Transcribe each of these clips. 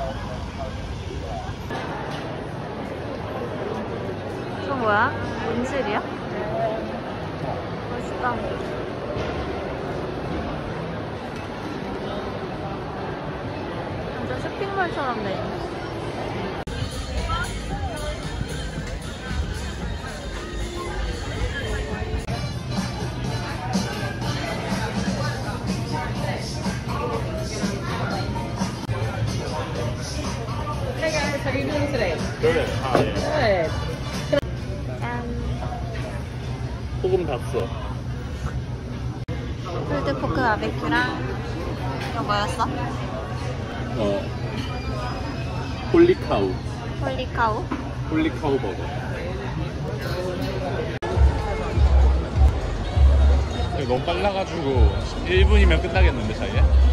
이거 뭐야? 온실이야? 멋있다. 완전 쇼핑몰처럼 돼 있네. Hey guys, how are you doing today? Good. Good. 짠. 소금 탔어. 풀드포크 바베큐랑 이거 뭐였어? 홀리카우. 홀리카우? 홀리카우 버거. 너무 빨라가지고 1분이면 끝나겠는데 자기야?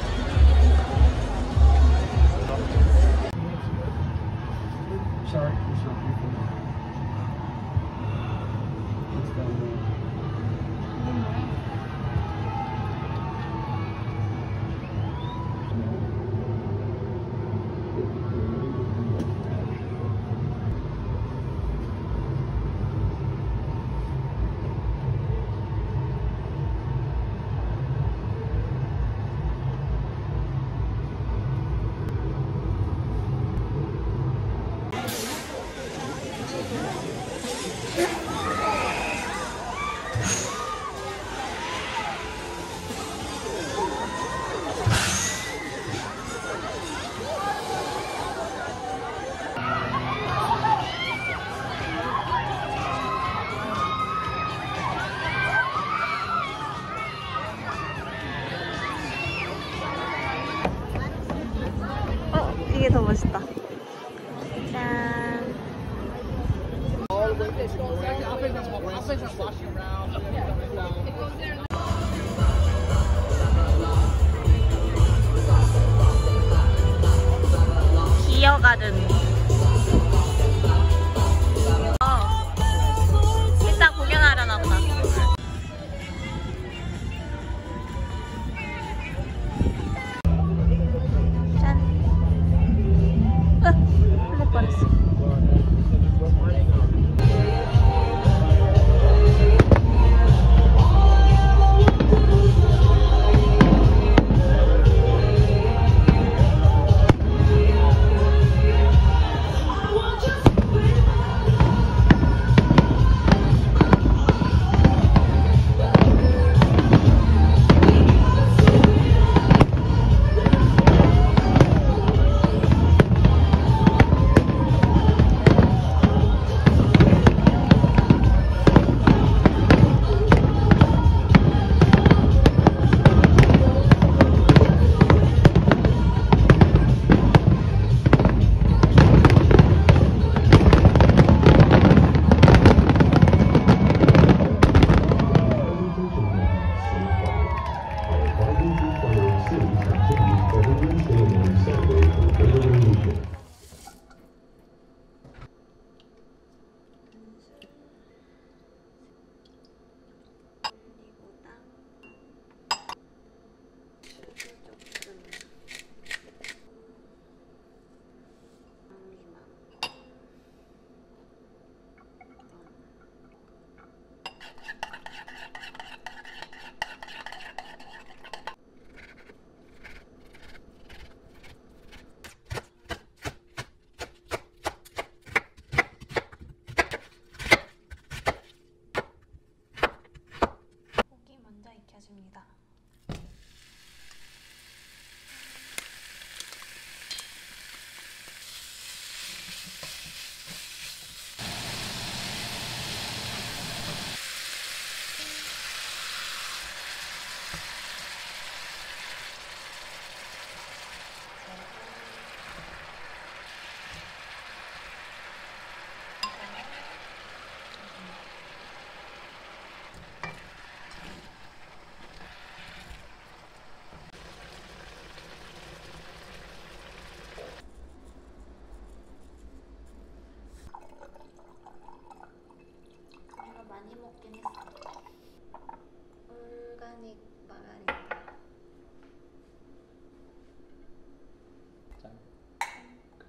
이게 더 멋있다. 짠. 기어가든. 일단 구경하려나 보다. 짠. 흘릴 뻔했어.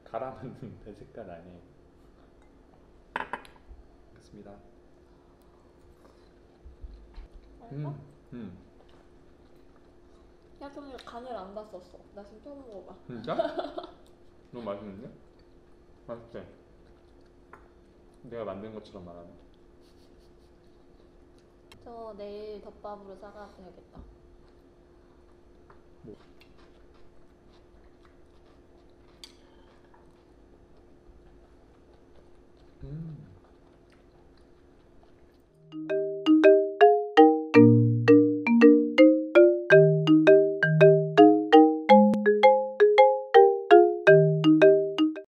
갈아 만든 배 색깔 아니에요. 그렇습니다. 야, 좀 간을 안 봤었어. 나 지금 처음 먹어봐. 진짜? 너무 맛있는데? 맛있지? 내가 만든 것처럼 말하네. 저 내일 덮밥으로 싸가야겠다. 뭐?